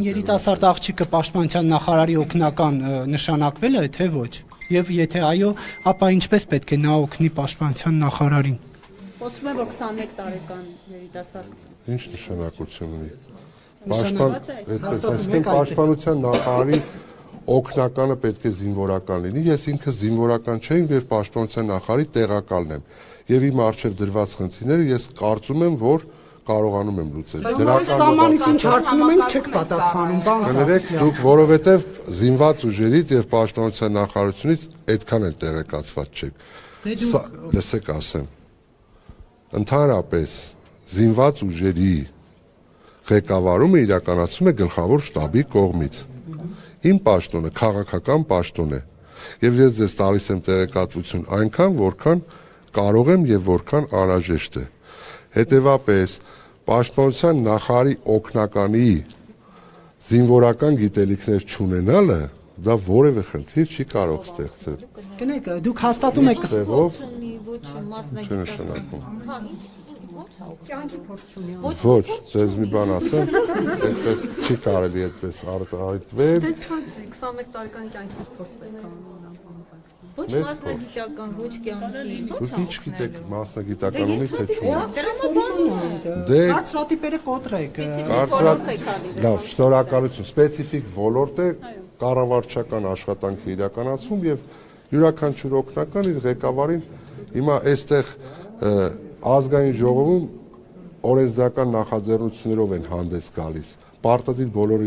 Երիտասարդ աղջիկը Պաշտպանության նախարարի օգնական նշանակվել է, թե ոչ։ Եվ եթե այո, ապա ինչպես պետք է նա օգնի Պաշտպանության նախարարին։ Խոսվում է, որ 21 տարեկան երիտասարդ։ Ինչ նշանակություն ունի։ Պաշտպանության նախարարի օգնականը պետք է զինվորական լինի։ Ես ինքս զինվորական չէի եւ Պաշտպանության նախարարի տեղակալն եմ։ Եվ իմ առջև դրված խնդիրները ես կարծում եմ, որ կարողանում եմ լուծել։ Սահմանից ինչ հարցնում ենք, չեք պատասխանում, բան Կներեք, դուք որովհետև զինված ուժերից եւ Պաշտպանության նախարարությունից այդքան էլ տեղեկացված չեք։ Լսեք ասեմ։ Ընդհանրապես զինված ուժերի ղեկավարումը իրականացում է գլխավոր շտաբի կողմից։ Իմ պաշտոնը քաղաքական պաշտոն է։ Եվ ես ձեզ տալիս եմ տեղեկատվություն այնքան, որքան կարող եմ եւ որքան անհրաժեշտ է։ Հետևաբար Պաշտպանության նախարարի օգնականի զինվորական գիտելիքներ չունենալը դա որևէ խնդիր չի կարող ստեղծել։ Գնեք, դուք հաստատում եք Ոչ, ձեզ մի բան ասեմ, այդպես չի կարելի այդպես արտահայտվել։ 21 տարեկան կյանքի փորձ պետք է Ոչ մասնագիտական, ոչ կյանքի, ո՞նց է։ Ինչ գիտեք մասնագիտական ունի թե չունի։ Դե կարծրատիպերը կոտրեք։ Լավ, շնորհակալություն։ Սպეციფიկ ոլորտ է կառավարչական աշխատանքի իրականացում եւ յուրաքանչյուր օգնական իր ղեկավարին հիմա այստեղ ազգային ժողովում օրենսդրական նախաձեռնություններով են հանդես գալիս։ Պարտադիր բոլորը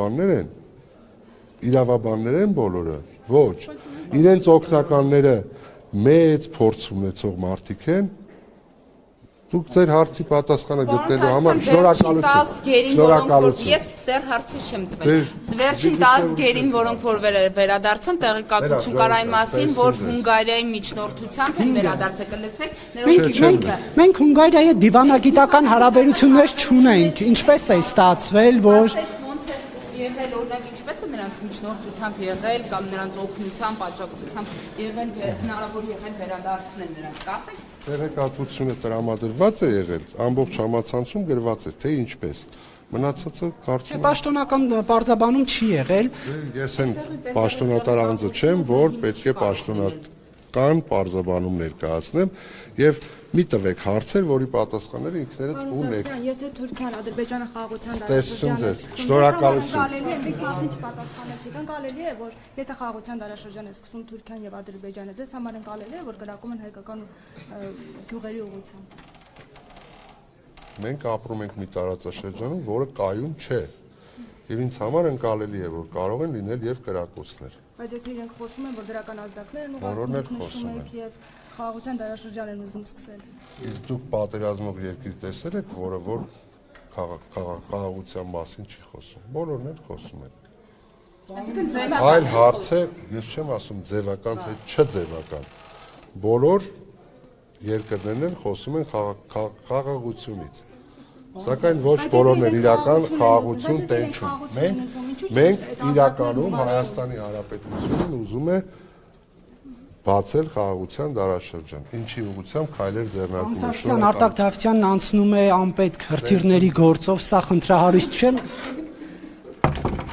իրավաբաններ են բոլորը։ Ոչ։ Իրենց օգնականները մեծ փորձ ունեցող մարդիկ են։ Դուք ձեր հարցի պատասխանը գտնելու համար շնորհակալություն։ Ես դեռ հարցի չեմ տվել։ Վերջին 10 գերին, որոնք որ վերադարձան, տեղեկատվություն կար այն մասին, որ Հունգարիայի միջնորդությամբ են վերադարձել, կլսեք, Մենք Հունգարիայի դիվանագիտական հարաբերություններ չունենք։ Ինչպես է ստացվել, որ եղել օրինակ ինչպես է նրանց միջնորդությամբ եղել կամ նրանց օգնությամբ, աջակցությամբ եղել հնարավոր եղել վերադարձնել նրանց, կասեք։ Տեղեկատվությունը տրամադրված է եղել, ամբողջ համացանցում գրված է, թե ինչպես։ Մնացածը կարծում եմ պաշտոնական պարզաբանում չի եղել։ Ես այն պաշտոնատար անձը չեմ, որ պետք է պաշտոնական պարզաբանում ներկայացնեմ եւ մի տվեք հարցեր, որի պատասխանները ինքներդ ունեք։ Եթե Թուրքիան, Ադրբեջանը խաղաղության դարաշրջանը շնորհակալություն։ Կարելի է, որ եթե խաղաղության դարաշրջանը սկսում Թուրքիան եւ Ադրբեջանը, ձեզ համար կարելի է, որ գրակում են հայկական գյուղերի ուղղությամբ։ Մենք ապրում ենք մի տարածաշրջանում, որը կայուն չէ։ Եվ ինձ համար ընկալելի է, որ կարող են լինել եւ կրակոցներ։ Բայց եթե իրենք խոսում են, որ դրական ազդակներ են ուղղակի եւ խաղաղության դարաշրջան են ուզում սկսել։ Իսկ դուք պատերազմող երկիր տեսել եք, որը որ խաղաղության մասին չի խոսում։ Բոլորն էլ խոսում են։ Այլ հարց է, ես չեմ ասում ձևական թե չձևական։ Բոլոր երկրներն են խոսում են խաղաղությունից։ Սակայն ոչ բոլորն են իրական խաղաղություն տենչում։ Մենք իրականում Հայաստանի Հանրապետությունն ուզում է բացել խաղաղության դարաշրջան։ Ինչի ուղղությամբ քայլեր ձեռնարկում է։ Արտակ Դավթյանն անցնում է անպետք հրթիռների գործով, սա խնդրահարույց չէ։